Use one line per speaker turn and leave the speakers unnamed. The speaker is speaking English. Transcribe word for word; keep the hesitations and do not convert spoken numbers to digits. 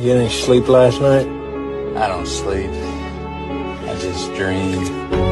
You get any sleep last night?
I don't sleep. I just dream.